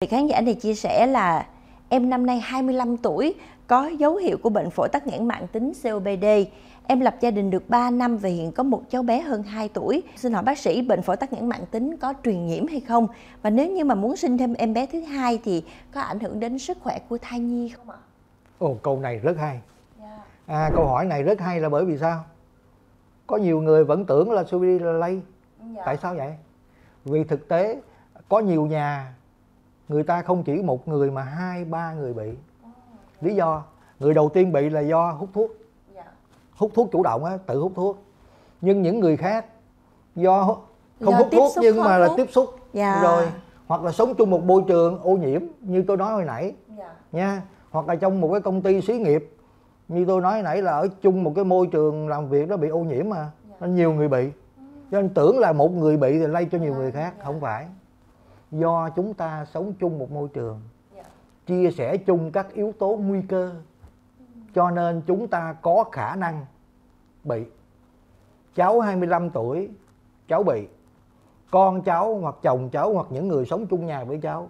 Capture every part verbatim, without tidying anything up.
khán giả này chia sẻ là em năm nay hai mươi lăm tuổi, có dấu hiệu của bệnh phổi tắc nghẽn mãn tính xê ô pê đê. Em lập gia đình được ba năm và hiện có một cháu bé hơn hai tuổi. Xin hỏi bác sĩ, bệnh phổi tắc nghẽn mãn tính có truyền nhiễm hay không? Và nếu như mà muốn sinh thêm em bé thứ hai thì có ảnh hưởng đến sức khỏe của thai nhi không ạ? Ồ, câu này rất hay. Yeah. À, câu hỏi này rất hay là bởi vì sao? Có nhiều người vẫn tưởng là xê ô pê đê là lây. Yeah. Tại sao vậy? Vì thực tế có nhiều nhà người ta không chỉ một người mà hai ba người bị. Lý do người đầu tiên bị là do hút thuốc. Hút thuốc chủ động á, tự hút thuốc. Nhưng những người khác do không do hút thuốc nhưng mà là tiếp xúc. Yeah. Rồi hoặc là sống chung một môi trường ô nhiễm như tôi nói hồi nãy. Yeah. Nha. Hoặc là trong một cái công ty xí nghiệp như tôi nói hồi nãy là ở chung một cái môi trường làm việc đó bị ô nhiễm mà. Yeah. Nên nhiều người bị. Cho nên tưởng là một người bị thì lây cho nhiều yeah. người khác. Yeah. Không phải. Do chúng ta sống chung một môi trường, yeah. chia sẻ chung các yếu tố nguy cơ, cho nên chúng ta có khả năng bị. Cháu hai mươi lăm tuổi, cháu bị. Con cháu hoặc chồng cháu hoặc những người sống chung nhà với cháu,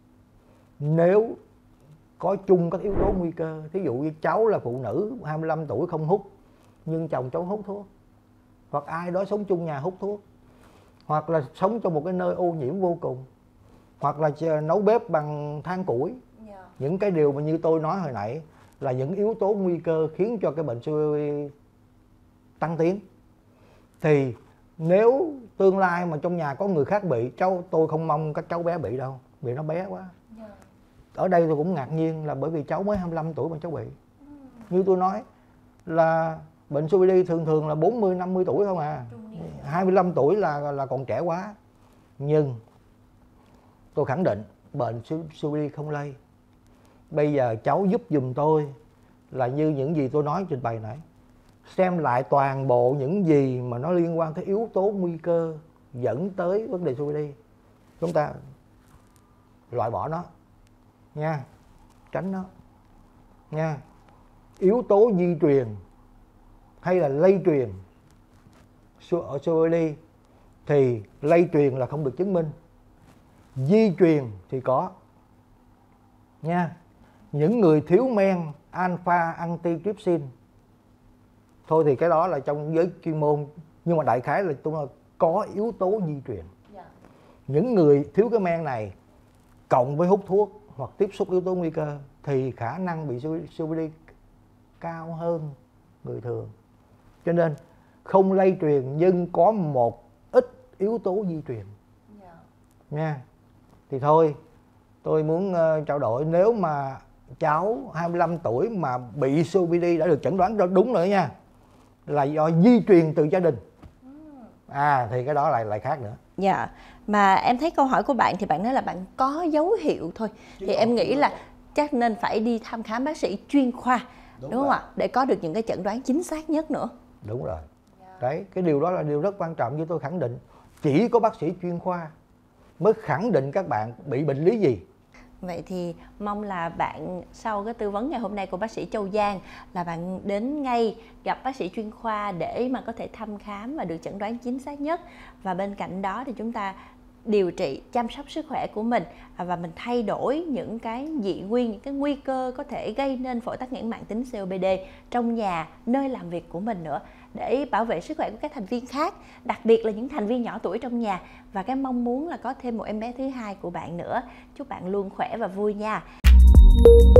nếu có chung các yếu tố nguy cơ, thí dụ như cháu là phụ nữ hai mươi lăm tuổi không hút, nhưng chồng cháu hút thuốc, hoặc ai đó sống chung nhà hút thuốc, hoặc là sống trong một cái nơi ô nhiễm vô cùng, hoặc là nấu bếp bằng than củi. Yeah. Những cái điều mà như tôi nói hồi nãy là những yếu tố nguy cơ khiến cho cái bệnh xê ô pê đê tăng tiến. Thì nếu tương lai mà trong nhà có người khác bị, cháu tôi không mong các cháu bé bị đâu, vì nó bé quá. Yeah. Ở đây tôi cũng ngạc nhiên là bởi vì cháu mới hai mươi lăm tuổi mà cháu bị. Mm. Như tôi nói là bệnh xê ô pê đê thường thường là bốn mươi năm mươi tuổi không à. hai mươi lăm tuổi là là còn trẻ quá. Nhưng tôi khẳng định bệnh xê ô pê đê không lây. Bây giờ cháu giúp giùm tôi là như những gì tôi nói trình bày nãy, xem lại toàn bộ những gì mà nó liên quan tới yếu tố nguy cơ dẫn tới vấn đề xê ô pê đê, chúng ta loại bỏ nó nha, tránh nó nha. Yếu tố di truyền hay là lây truyền ở xê ô pê đê thì lây truyền là không được chứng minh, di truyền thì có nha. Những người thiếu men alpha antitrypsin thôi thì cái đó là trong giới chuyên môn, nhưng mà đại khái là tôi nói có yếu tố di truyền. Yeah. Những người thiếu cái men này cộng với hút thuốc hoặc tiếp xúc yếu tố nguy cơ thì khả năng bị xê ô pê đê cao hơn người thường. Cho nên không lây truyền nhưng có một ít yếu tố di truyền. Yeah. Nha. Thì thôi tôi muốn uh, trao đổi, nếu mà cháu hai mươi lăm tuổi mà bị xê ô pê đê đã được chẩn đoán đúng rồi nha, là do di truyền từ gia đình, à thì cái đó lại lại khác nữa. Dạ. Mà em thấy câu hỏi của bạn thì bạn nói là bạn có dấu hiệu thôi, chứ thì em nghĩ là chắc nên phải đi thăm khám bác sĩ chuyên khoa, đúng, đúng không ạ, để có được những cái chẩn đoán chính xác nhất nữa. Đúng rồi. Yeah. Đấy, cái điều đó là điều rất quan trọng. Như tôi khẳng định, chỉ có bác sĩ chuyên khoa mới khẳng định các bạn bị bệnh lý gì. Vậy thì mong là bạn sau cái tư vấn ngày hôm nay của bác sĩ Châu Giang là bạn đến ngay gặp bác sĩ chuyên khoa để mà có thể thăm khám và được chẩn đoán chính xác nhất. Và bên cạnh đó thì chúng ta điều trị, chăm sóc sức khỏe của mình và mình thay đổi những cái dị nguyên, những cái nguy cơ có thể gây nên phổi tắc nghẽn mãn tính xê ô pê đê trong nhà, nơi làm việc của mình nữa, để bảo vệ sức khỏe của các thành viên khác, đặc biệt là những thành viên nhỏ tuổi trong nhà, và cái mong muốn là có thêm một em bé thứ hai của bạn nữa. Chúc bạn luôn khỏe và vui nha.